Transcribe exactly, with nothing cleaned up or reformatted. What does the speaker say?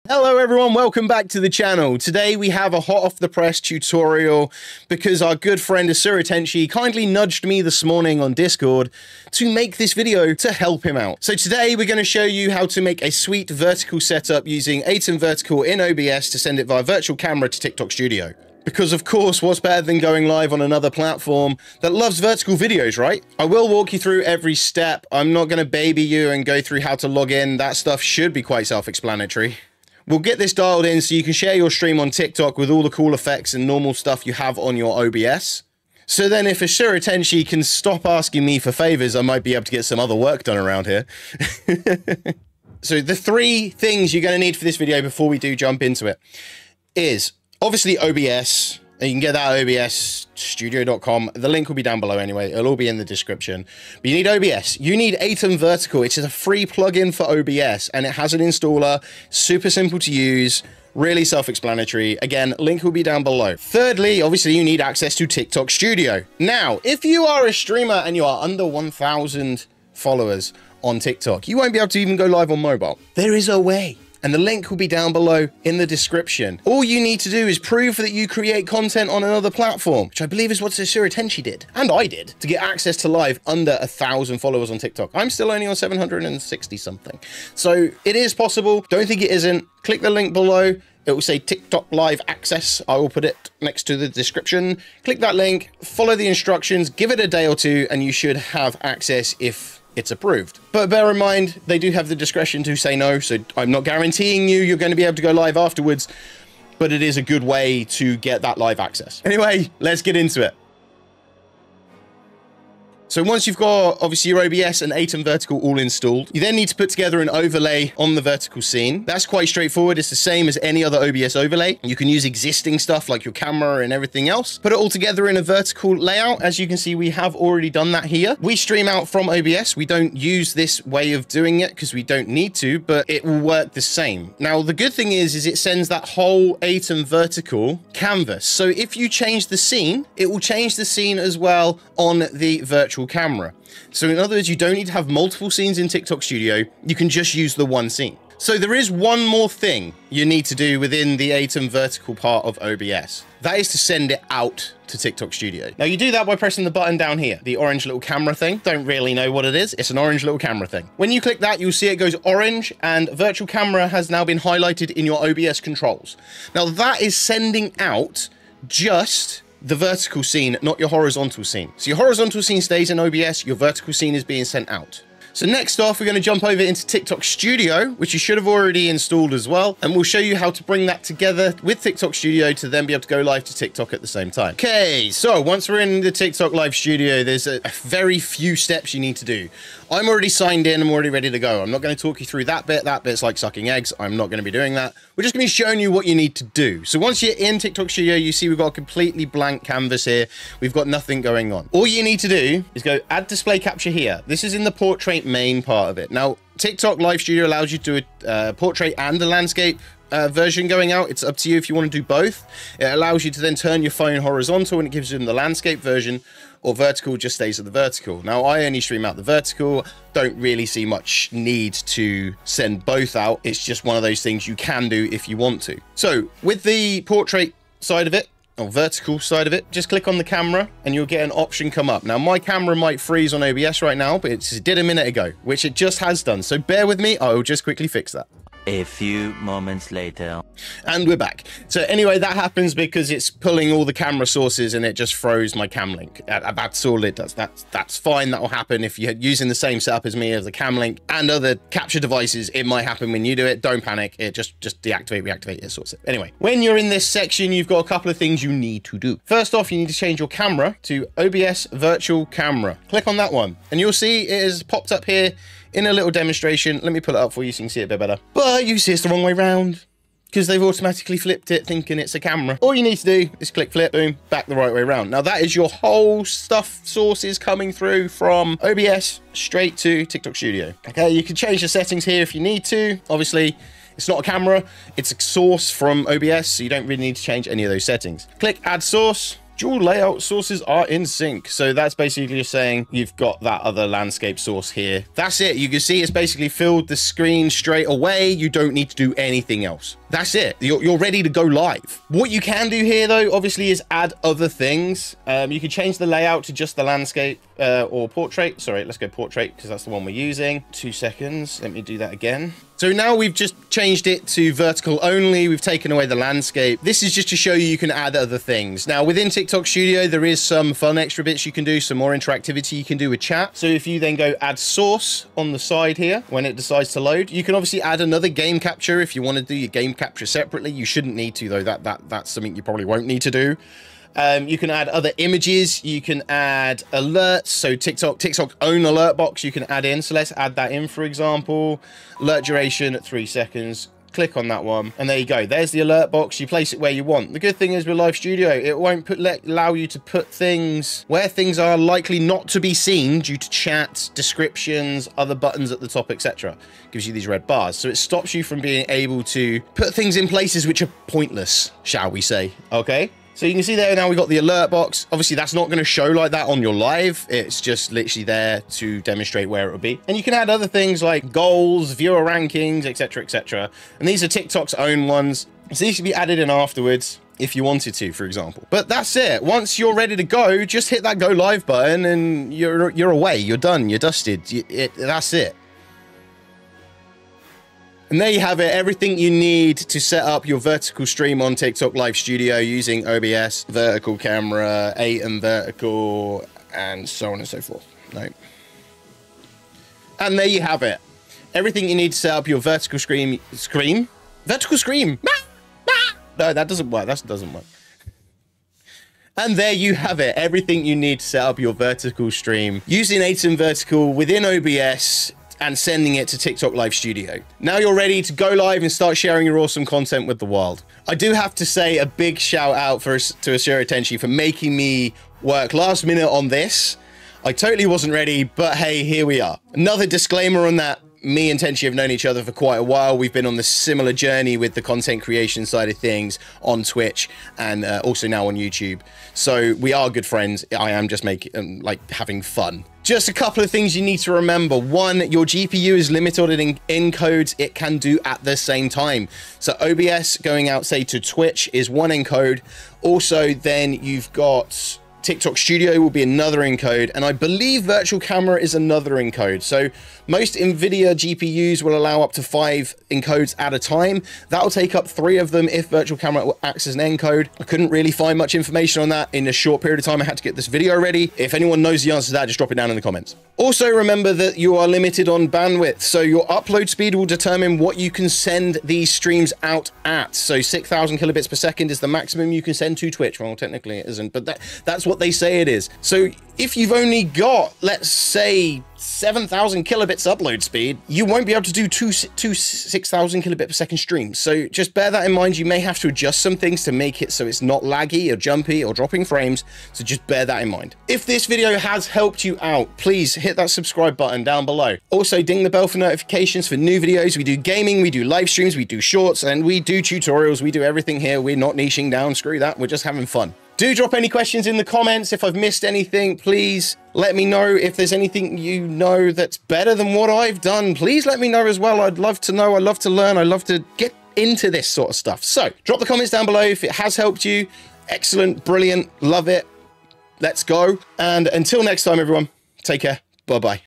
Hello everyone, welcome back to the channel. Today we have a hot off the press tutorial because our good friend Asura Tenshi kindly nudged me this morning on Discord to make this video to help him out. So today we're going to show you how to make a sweet vertical setup using Atom Vertical in O B S to send it via virtual camera to TikTok Studio. Because of course, what's better than going live on another platform that loves vertical videos, right? I will walk you through every step. I'm not going to baby you and go through how to log in. That stuff should be quite self-explanatory. We'll get this dialed in so you can share your stream on TikTok with all the cool effects and normal stuff you have on your O B S. So then if Asura Tenshi can stop asking me for favors, I might be able to get some other work done around here. So the three things you're going to need for this video before we do jump into it is obviously O B S. And you can get that at O B S studio dot com. The link will be down below anyway. It'll all be in the description. But you need O B S. You need Atom Vertical. It's a free plugin for O B S, and it has an installer. Super simple to use. Really self-explanatory. Again, link will be down below. Thirdly, obviously, you need access to TikTok Studio. Now, if you are a streamer and you are under one thousand followers on TikTok, you won't be able to even go live on mobile. There is a way. And the link will be down below in the description. All you need to do is prove that you create content on another platform, which I believe is what Asura Tenshi did, and I did, to get access to live under a thousand followers on TikTok. I'm still only on seven hundred sixty something. So it is possible. Don't think it isn't. Click the link below. It will say TikTok live access. I will put it next to the description. Click that link, follow the instructions, give it a day or two, and you should have access if it's approved. But bear in mind, they do have the discretion to say no, so I'm not guaranteeing you you're going to be able to go live afterwards, but it is a good way to get that live access. Anyway, let's get into it. So once you've got, obviously, your O B S and Atom Vertical all installed, you then need to put together an overlay on the vertical scene. That's quite straightforward. It's the same as any other O B S overlay. You can use existing stuff like your camera and everything else. Put it all together in a vertical layout. As you can see, we have already done that here. We stream out from O B S. We don't use this way of doing it because we don't need to, but it will work the same. Now, the good thing is, is it sends that whole Atom Vertical canvas. So if you change the scene, it will change the scene as well on the virtual camera. So in other words, you don't need to have multiple scenes in TikTok Studio. You can just use the one scene. So there is one more thing you need to do within the Atom Vertical part of O B S. That is to send it out to TikTok Studio. Now you do that by pressing the button down here, the orange little camera thing. Don't really know what it is. It's an orange little camera thing. When you click that, you'll see it goes orange and virtual camera has now been highlighted in your O B S controls. Now that is sending out just the vertical scene, not your horizontal scene. So your horizontal scene stays in O B S, your vertical scene is being sent out. So next off, we're going to jump over into TikTok Studio, which you should have already installed as well. And we'll show you how to bring that together with TikTok Studio to then be able to go live to TikTok at the same time. Okay, so once we're in the TikTok Live Studio, there's a, a very few steps you need to do. I'm already signed in. I'm already ready to go. I'm not going to talk you through that bit. That bit's like sucking eggs. I'm not going to be doing that. We're just going to be showing you what you need to do. So once you're in TikTok Studio, you see we've got a completely blank canvas here. We've got nothing going on. All you need to do is go add display capture here. This is in the portrait main part of it. Now, TikTok Live Studio allows you to do a uh, portrait and a landscape uh, version going out. It's up to you if you want to do both. It allows you to then turn your phone horizontal and it gives you the landscape version, or vertical just stays at the vertical. Now, I only stream out the vertical. Don't really see much need to send both out. It's just one of those things you can do if you want to. So with the portrait side of it, or vertical side of it, just click on the camera and you'll get an option come up. Now, my camera might freeze on O B S right now, but it did a minute ago, which it just has done. So bear with me. I will just quickly fix that. A few moments later. And we're back. So anyway, that happens because it's pulling all the camera sources and it just froze my cam link. That's all it does. That's, that's fine. That will happen if you're using the same setup as me as the cam link and other capture devices. It might happen when you do it. Don't panic. It just, just deactivate, reactivate, it sorts it. Anyway, when you're in this section, you've got a couple of things you need to do. First off, you need to change your camera to O B S Virtual Camera. Click on that one and you'll see it is popped up here in a little demonstration. Let me pull it up for you so you can see it a bit better. But you see it's the wrong way round because they've automatically flipped it thinking it's a camera. All you need to do is click flip, boom, back the right way around. Now that is your whole stuff sources coming through from O B S straight to TikTok Studio. Okay, you can change the settings here if you need to. Obviously, it's not a camera, it's a source from O B S, so you don't really need to change any of those settings. Click add source. dual layout sources are in sync. So that's basically just saying you've got that other landscape source here. That's it. You can see it's basically filled the screen straight away. You don't need to do anything else. That's it. You're, you're ready to go live. What you can do here, though, obviously, is add other things. Um, you can change the layout to just the landscape uh, or portrait. Sorry, let's go portrait because that's the one we're using. Two seconds. Let me do that again. So now we've just changed it to vertical only. We've taken away the landscape. This is just to show you you can add other things. Now, within TikTok Studio, there is some fun extra bits you can do, some more interactivity you can do with chat. So if you then go add source on the side here, when it decides to load, you can obviously add another game capture if you want to do your game capture separately. You shouldn't need to, though. That, that, that's something you probably won't need to do. Um, you can add other images. You can add alerts. So TikTok, TikTok own alert box you can add in. So let's add that in, for example. Alert duration at three seconds. Click on that one. And there you go. There's the alert box. You place it where you want. The good thing is with Live Studio, it won't put, let, allow you to put things where things are likely not to be seen due to chat, descriptions, other buttons at the top, et cetera. Gives you these red bars. So it stops you from being able to put things in places which are pointless, shall we say. Okay? So you can see there now we've got the alert box. Obviously, that's not going to show like that on your live. It's just literally there to demonstrate where it will be. And you can add other things like goals, viewer rankings, et cetera, et cetera. And these are TikTok's own ones. So these should be added in afterwards if you wanted to, for example. But that's it. Once you're ready to go, just hit that go live button and you're, you're away. You're done. You're dusted. You, it, that's it. And there you have it, everything you need to set up your vertical stream on TikTok Live Studio using O B S, vertical camera, ATEM vertical, and so on and so forth. No. And there you have it. Everything you need to set up your vertical screen, scream? Vertical scream. No, that doesn't work. That doesn't work. And there you have it. Everything you need to set up your vertical stream using ATEM vertical within O B S and sending it to TikTok Live Studio. Now you're ready to go live and start sharing your awesome content with the world. I do have to say a big shout out for to Asura Tenchi for making me work last minute on this. I totally wasn't ready, but hey, here we are. Another disclaimer on that. Me and Tenchi have known each other for quite a while. We've been on this similar journey with the content creation side of things on Twitch and uh, also now on YouTube. So we are good friends. I am just making um, like having fun. Just a couple of things you need to remember. One, your G P U is limited in encodes it can do at the same time. So O B S going out, say, to Twitch is one encode. Also, then you've got TikTok Studio will be another encode, and I believe Virtual Camera is another encode. So most NVIDIA G P Us will allow up to five encodes at a time. That'll take up three of them if Virtual Camera acts as an encode. I couldn't really find much information on that in a short period of time. I had to get this video ready. If anyone knows the answer to that, just drop it down in the comments. Also, remember that you are limited on bandwidth, so your upload speed will determine what you can send these streams out at. So six thousand kilobits per second is the maximum you can send to Twitch. Well, technically it isn't, but that, that's what they say it is. So if you've only got, let's say, seven thousand kilobits upload speed, you won't be able to do two, two six thousand kilobit per second streams. So just bear that in mind. You may have to adjust some things to make it so it's not laggy or jumpy or dropping frames. So just bear that in mind. If this video has helped you out, please hit that subscribe button down below. Also, ding the bell for notifications for new videos. We do gaming, we do live streams, we do shorts, and we do tutorials. We do everything here. We're not niching down. Screw that. We're just having fun. Do drop any questions in the comments. If I've missed anything, please let me know. If there's anything you know that's better than what I've done, please let me know as well. I'd love to know. I love to learn. I love to get into this sort of stuff. So drop the comments down below if it has helped you. Excellent, brilliant, love it. Let's go. And until next time, everyone, take care. Bye-bye.